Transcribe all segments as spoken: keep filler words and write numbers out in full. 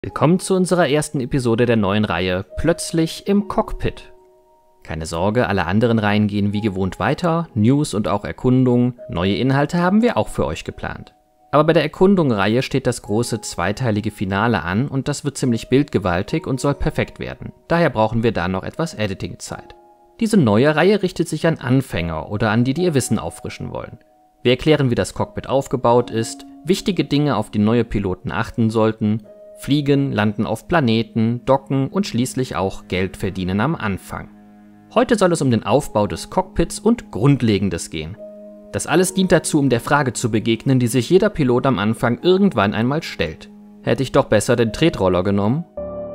Willkommen zu unserer ersten Episode der neuen Reihe Plötzlich im Cockpit. Keine Sorge, alle anderen Reihen gehen wie gewohnt weiter, News und auch Erkundung, neue Inhalte haben wir auch für euch geplant. Aber bei der Erkundung-Reihe steht das große zweiteilige Finale an und das wird ziemlich bildgewaltig und soll perfekt werden. Daher brauchen wir da noch etwas Editing-Zeit. Diese neue Reihe richtet sich an Anfänger oder an die, die ihr Wissen auffrischen wollen. Wir erklären, wie das Cockpit aufgebaut ist, wichtige Dinge, auf die neue Piloten achten sollten, Fliegen, Landen auf Planeten, Docken und schließlich auch Geld verdienen am Anfang. Heute soll es um den Aufbau des Cockpits und Grundlegendes gehen. Das alles dient dazu, um der Frage zu begegnen, die sich jeder Pilot am Anfang irgendwann einmal stellt. Hätte ich doch besser den Tretroller genommen?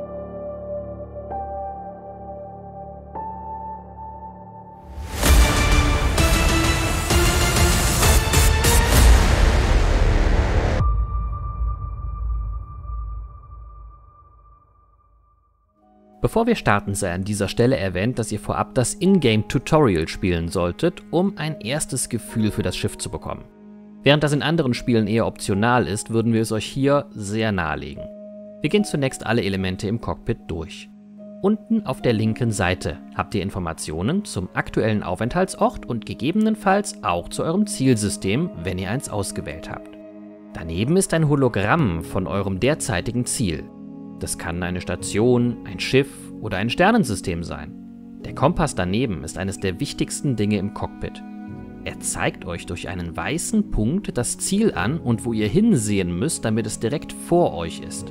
Bevor wir starten, sei an dieser Stelle erwähnt, dass ihr vorab das Ingame-Tutorial spielen solltet, um ein erstes Gefühl für das Schiff zu bekommen. Während das in anderen Spielen eher optional ist, würden wir es euch hier sehr nahelegen. Wir gehen zunächst alle Elemente im Cockpit durch. Unten auf der linken Seite habt ihr Informationen zum aktuellen Aufenthaltsort und gegebenenfalls auch zu eurem Zielsystem, wenn ihr eins ausgewählt habt. Daneben ist ein Hologramm von eurem derzeitigen Ziel. Das kann eine Station, ein Schiff oder ein Sternensystem sein. Der Kompass daneben ist eines der wichtigsten Dinge im Cockpit. Er zeigt euch durch einen weißen Punkt das Ziel an und wo ihr hinsehen müsst, damit es direkt vor euch ist.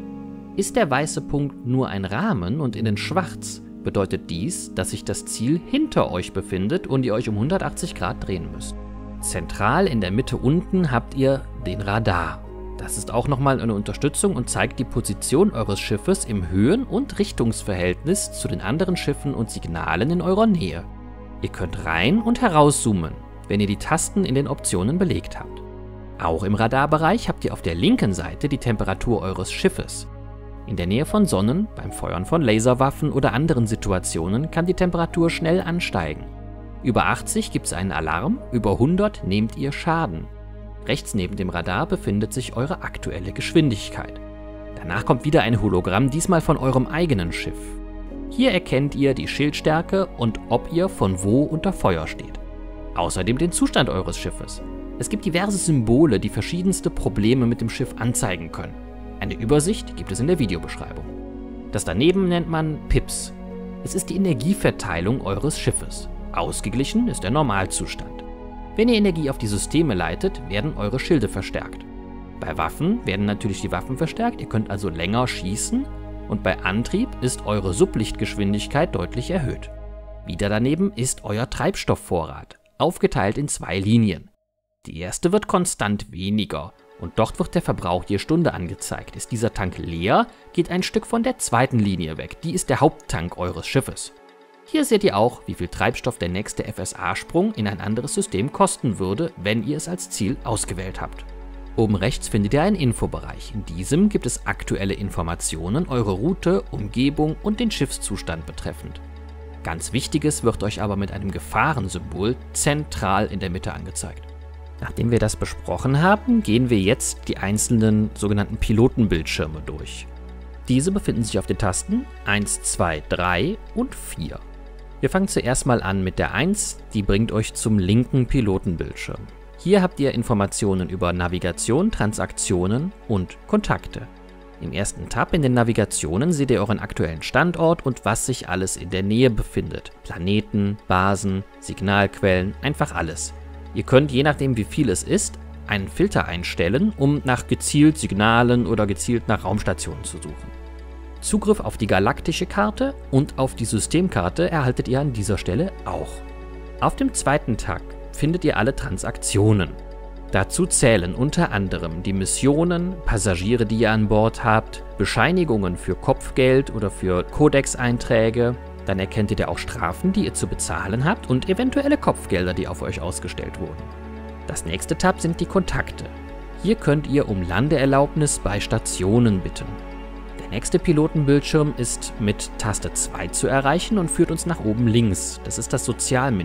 Ist der weiße Punkt nur ein Rahmen und innen schwarz, bedeutet dies, dass sich das Ziel hinter euch befindet und ihr euch um hundertachtzig Grad drehen müsst. Zentral in der Mitte unten habt ihr den Radar. Das ist auch nochmal eine Unterstützung und zeigt die Position eures Schiffes im Höhen- und Richtungsverhältnis zu den anderen Schiffen und Signalen in eurer Nähe. Ihr könnt rein- und herauszoomen, wenn ihr die Tasten in den Optionen belegt habt. Auch im Radarbereich habt ihr auf der linken Seite die Temperatur eures Schiffes. In der Nähe von Sonnen, beim Feuern von Laserwaffen oder anderen Situationen kann die Temperatur schnell ansteigen. Über achtzig gibt es einen Alarm, über hundert nehmt ihr Schaden. Rechts neben dem Radar befindet sich eure aktuelle Geschwindigkeit. Danach kommt wieder ein Hologramm, diesmal von eurem eigenen Schiff. Hier erkennt ihr die Schildstärke und ob ihr von wo unter Feuer steht. Außerdem den Zustand eures Schiffes. Es gibt diverse Symbole, die verschiedenste Probleme mit dem Schiff anzeigen können. Eine Übersicht gibt es in der Videobeschreibung. Das daneben nennt man Pips. Es ist die Energieverteilung eures Schiffes. Ausgeglichen ist der Normalzustand. Wenn ihr Energie auf die Systeme leitet, werden eure Schilde verstärkt. Bei Waffen werden natürlich die Waffen verstärkt, ihr könnt also länger schießen und bei Antrieb ist eure Sublichtgeschwindigkeit deutlich erhöht. Wieder daneben ist euer Treibstoffvorrat, aufgeteilt in zwei Linien. Die erste wird konstant weniger und dort wird der Verbrauch je Stunde angezeigt. Ist dieser Tank leer, geht ein Stück von der zweiten Linie weg, die ist der Haupttank eures Schiffes. Hier seht ihr auch, wie viel Treibstoff der nächste F S A-Sprung in ein anderes System kosten würde, wenn ihr es als Ziel ausgewählt habt. Oben rechts findet ihr einen Infobereich. In diesem gibt es aktuelle Informationen, eure Route, Umgebung und den Schiffszustand betreffend. Ganz Wichtiges wird euch aber mit einem Gefahrensymbol zentral in der Mitte angezeigt. Nachdem wir das besprochen haben, gehen wir jetzt die einzelnen sogenannten Pilotenbildschirme durch. Diese befinden sich auf den Tasten eins, zwei, drei und vier. Wir fangen zuerst mal an mit der eins, die bringt euch zum linken Pilotenbildschirm. Hier habt ihr Informationen über Navigation, Transaktionen und Kontakte. Im ersten Tab in den Navigationen seht ihr euren aktuellen Standort und was sich alles in der Nähe befindet. Planeten, Basen, Signalquellen, einfach alles. Ihr könnt, je nachdem wie viel es ist, einen Filter einstellen, um nach gezielt Signalen oder gezielt nach Raumstationen zu suchen. Zugriff auf die galaktische Karte und auf die Systemkarte erhaltet ihr an dieser Stelle auch. Auf dem zweiten Tag findet ihr alle Transaktionen. Dazu zählen unter anderem die Missionen, Passagiere, die ihr an Bord habt, Bescheinigungen für Kopfgeld oder für Codex-Einträge. Dann erkennt ihr auch Strafen, die ihr zu bezahlen habt und eventuelle Kopfgelder, die auf euch ausgestellt wurden. Das nächste Tab sind die Kontakte. Hier könnt ihr um Landeerlaubnis bei Stationen bitten. Der nächste Pilotenbildschirm ist mit Taste zwei zu erreichen und führt uns nach oben links. Das ist das Sozialmenü.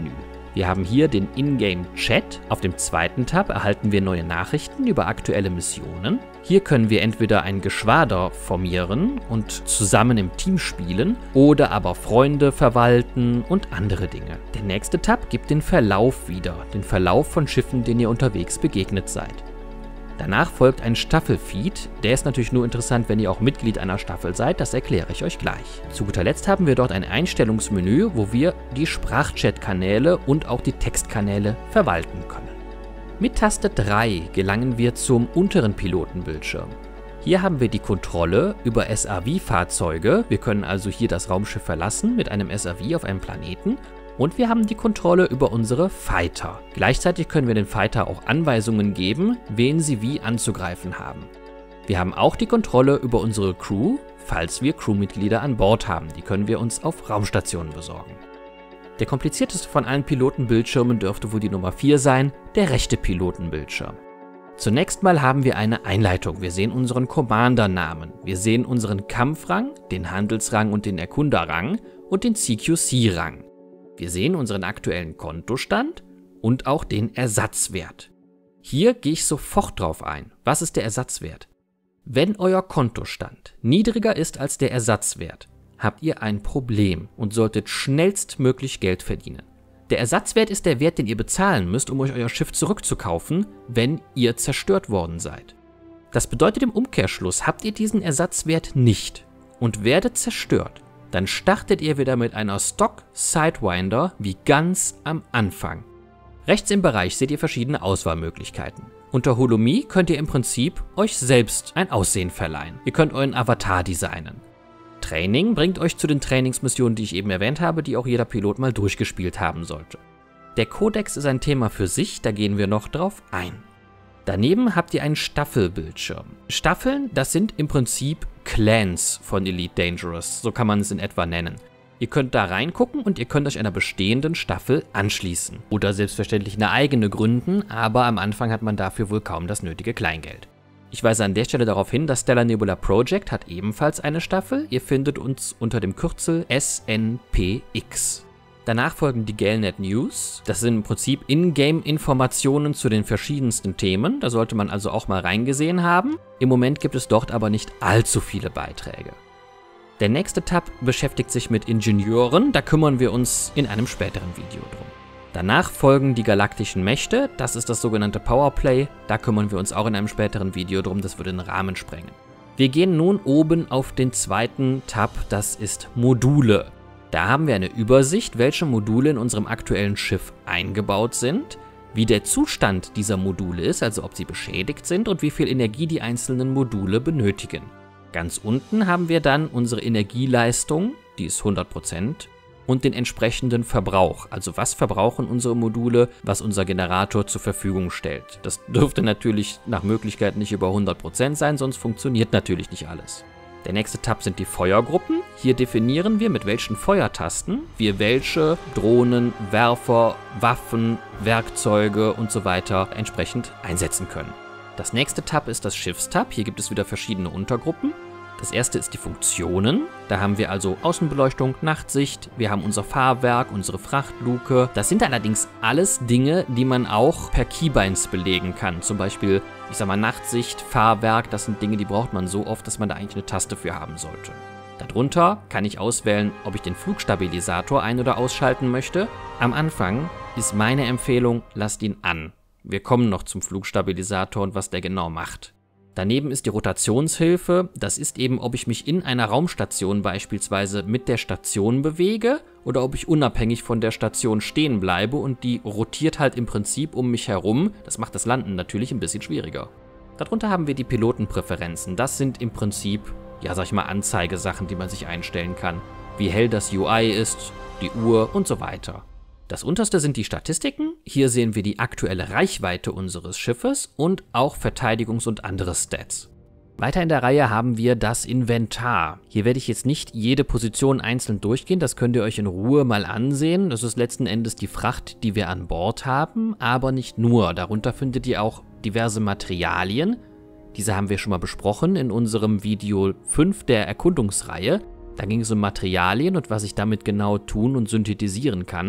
Wir haben hier den Ingame-Chat. Auf dem zweiten Tab erhalten wir neue Nachrichten über aktuelle Missionen. Hier können wir entweder ein Geschwader formieren und zusammen im Team spielen oder aber Freunde verwalten und andere Dinge. Der nächste Tab gibt den Verlauf wieder, den Verlauf von Schiffen, denen ihr unterwegs begegnet seid. Danach folgt ein Staffelfeed, der ist natürlich nur interessant, wenn ihr auch Mitglied einer Staffel seid, das erkläre ich euch gleich. Zu guter Letzt haben wir dort ein Einstellungsmenü, wo wir die Sprachchat-Kanäle und auch die Textkanäle verwalten können. Mit Taste drei gelangen wir zum unteren Pilotenbildschirm. Hier haben wir die Kontrolle über S A V-Fahrzeuge, wir können also hier das Raumschiff verlassen mit einem S A V auf einem Planeten. Und wir haben die Kontrolle über unsere Fighter. Gleichzeitig können wir den Fighter auch Anweisungen geben, wen sie wie anzugreifen haben. Wir haben auch die Kontrolle über unsere Crew, falls wir Crewmitglieder an Bord haben. Die können wir uns auf Raumstationen besorgen. Der komplizierteste von allen Pilotenbildschirmen dürfte wohl die Nummer vier sein, der rechte Pilotenbildschirm. Zunächst mal haben wir eine Einleitung. Wir sehen unseren Commander-Namen. Wir sehen unseren Kampfrang, den Handelsrang und den Erkunderrang und den C Q C-Rang. Wir sehen unseren aktuellen Kontostand und auch den Ersatzwert. Hier gehe ich sofort drauf ein. Was ist der Ersatzwert? Wenn euer Kontostand niedriger ist als der Ersatzwert, habt ihr ein Problem und solltet schnellstmöglich Geld verdienen. Der Ersatzwert ist der Wert, den ihr bezahlen müsst, um euch euer Schiff zurückzukaufen, wenn ihr zerstört worden seid. Das bedeutet im Umkehrschluss, habt ihr diesen Ersatzwert nicht und werdet zerstört, dann startet ihr wieder mit einer Stock Sidewinder wie ganz am Anfang. Rechts im Bereich seht ihr verschiedene Auswahlmöglichkeiten. Unter Holomie könnt ihr im Prinzip euch selbst ein Aussehen verleihen. Ihr könnt euren Avatar designen. Training bringt euch zu den Trainingsmissionen, die ich eben erwähnt habe, die auch jeder Pilot mal durchgespielt haben sollte. Der Kodex ist ein Thema für sich, da gehen wir noch drauf ein. Daneben habt ihr einen Staffelbildschirm. Staffeln, das sind im Prinzip Clans von Elite Dangerous, so kann man es in etwa nennen. Ihr könnt da reingucken und ihr könnt euch einer bestehenden Staffel anschließen. Oder selbstverständlich eine eigene gründen, aber am Anfang hat man dafür wohl kaum das nötige Kleingeld. Ich weise an der Stelle darauf hin, das Stellar Nebula Project hat ebenfalls eine Staffel. Ihr findet uns unter dem Kürzel S N P X. Danach folgen die Galnet News. Das sind im Prinzip In-Game-Informationen zu den verschiedensten Themen. Da sollte man also auch mal reingesehen haben. Im Moment gibt es dort aber nicht allzu viele Beiträge. Der nächste Tab beschäftigt sich mit Ingenieuren. Da kümmern wir uns in einem späteren Video drum. Danach folgen die galaktischen Mächte. Das ist das sogenannte Powerplay. Da kümmern wir uns auch in einem späteren Video drum. Das würde den Rahmen sprengen. Wir gehen nun oben auf den zweiten Tab. Das ist Module. Da haben wir eine Übersicht, welche Module in unserem aktuellen Schiff eingebaut sind, wie der Zustand dieser Module ist, also ob sie beschädigt sind und wie viel Energie die einzelnen Module benötigen. Ganz unten haben wir dann unsere Energieleistung, die ist hundert Prozent, und den entsprechenden Verbrauch, also was verbrauchen unsere Module, was unser Generator zur Verfügung stellt. Das dürfte natürlich nach Möglichkeit nicht über hundert Prozent sein, sonst funktioniert natürlich nicht alles. Der nächste Tab sind die Feuergruppen. Hier definieren wir, mit welchen Feuertasten wir welche Drohnen, Werfer, Waffen, Werkzeuge und so weiter entsprechend einsetzen können. Das nächste Tab ist das Schiffstab. Hier gibt es wieder verschiedene Untergruppen. Das erste ist die Funktionen. Da haben wir also Außenbeleuchtung, Nachtsicht, wir haben unser Fahrwerk, unsere Frachtluke. Das sind allerdings alles Dinge, die man auch per Keybinds belegen kann. Zum Beispiel, ich sag mal, Nachtsicht, Fahrwerk, das sind Dinge, die braucht man so oft, dass man da eigentlich eine Taste für haben sollte. Darunter kann ich auswählen, ob ich den Flugstabilisator ein- oder ausschalten möchte. Am Anfang ist meine Empfehlung, lasst ihn an. Wir kommen noch zum Flugstabilisator und was der genau macht. Daneben ist die Rotationshilfe, das ist eben, ob ich mich in einer Raumstation beispielsweise mit der Station bewege oder ob ich unabhängig von der Station stehen bleibe und die rotiert halt im Prinzip um mich herum. Das macht das Landen natürlich ein bisschen schwieriger. Darunter haben wir die Pilotenpräferenzen, das sind im Prinzip, ja sag ich mal, Anzeigesachen, die man sich einstellen kann. Wie hell das U I ist, die Uhr und so weiter. Das unterste sind die Statistiken. Hier sehen wir die aktuelle Reichweite unseres Schiffes und auch Verteidigungs- und andere Stats. Weiter in der Reihe haben wir das Inventar. Hier werde ich jetzt nicht jede Position einzeln durchgehen, das könnt ihr euch in Ruhe mal ansehen. Das ist letzten Endes die Fracht, die wir an Bord haben, aber nicht nur. Darunter findet ihr auch diverse Materialien. Diese haben wir schon mal besprochen in unserem Video fünf der Erkundungsreihe. Da ging es um Materialien und was ich damit genau tun und synthetisieren kann.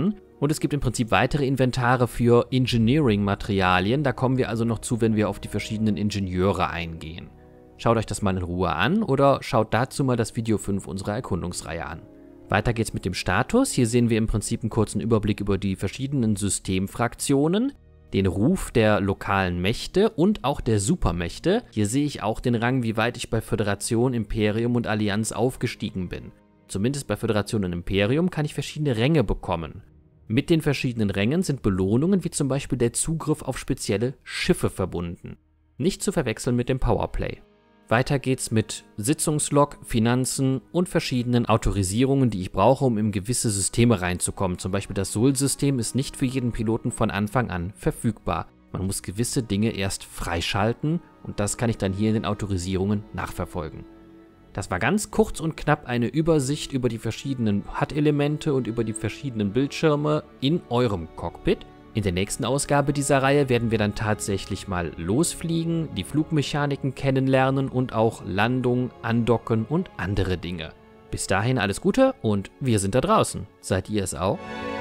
Und es gibt im Prinzip weitere Inventare für Engineering-Materialien. Da kommen wir also noch zu, wenn wir auf die verschiedenen Ingenieure eingehen. Schaut euch das mal in Ruhe an oder schaut dazu mal das Video fünf unserer Erkundungsreihe an. Weiter geht's mit dem Status. Hier sehen wir im Prinzip einen kurzen Überblick über die verschiedenen Systemfraktionen, den Ruf der lokalen Mächte und auch der Supermächte. Hier sehe ich auch den Rang, wie weit ich bei Föderation, Imperium und Allianz aufgestiegen bin. Zumindest bei Föderation und Imperium kann ich verschiedene Ränge bekommen. Mit den verschiedenen Rängen sind Belohnungen wie zum Beispiel der Zugriff auf spezielle Schiffe verbunden. Nicht zu verwechseln mit dem Powerplay. Weiter geht's mit Sitzungslog, Finanzen und verschiedenen Autorisierungen, die ich brauche, um in gewisse Systeme reinzukommen. Zum Beispiel das Sol-System ist nicht für jeden Piloten von Anfang an verfügbar. Man muss gewisse Dinge erst freischalten und das kann ich dann hier in den Autorisierungen nachverfolgen. Das war ganz kurz und knapp eine Übersicht über die verschiedenen H U D-Elemente und über die verschiedenen Bildschirme in eurem Cockpit. In der nächsten Ausgabe dieser Reihe werden wir dann tatsächlich mal losfliegen, die Flugmechaniken kennenlernen und auch Landung, Andocken und andere Dinge. Bis dahin alles Gute und wir sind da draußen. Seid ihr es auch?